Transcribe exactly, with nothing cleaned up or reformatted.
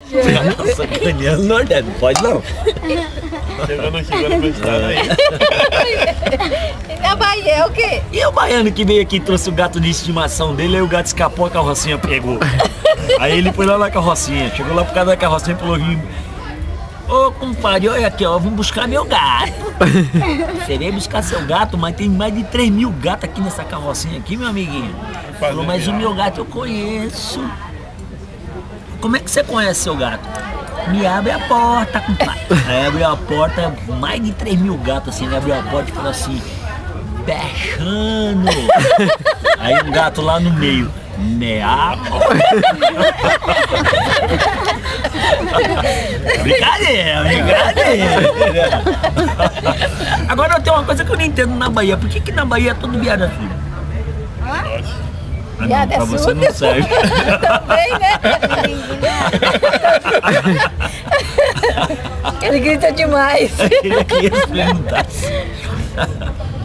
Sacaneando no Nordeste, não pode não. Chegou no chegou no estado aí. E na Bahia é o quê? E o baiano que veio aqui e trouxe o gato de estimação dele, aí o gato escapou, a carrocinha pegou. Aí ele foi lá na carrocinha, chegou lá por causa da carrocinha e falou: ô compadre, olha aqui, ó, eu vim buscar meu gato. Você veio buscar seu gato, mas tem mais de três mil gatos aqui nessa carrocinha aqui, meu amiguinho. Falou: mas o meu gato eu conheço. Como é que você conhece seu gato? Me abre a porta, compadre. Aí abriu a porta, mais de três mil gatos assim, ele abriu a porta e falou assim: Bechano. Aí um gato lá no meio: Meapo. Brincadeira, brincadeira. Agora eu tenho uma coisa que eu não entendo na Bahia. Por que que na Bahia é todo viado assim? Hã? Ah, não, Viado é pra você surdo? não serve. Também, né? Ele grita demais. Ele queria perguntar assim.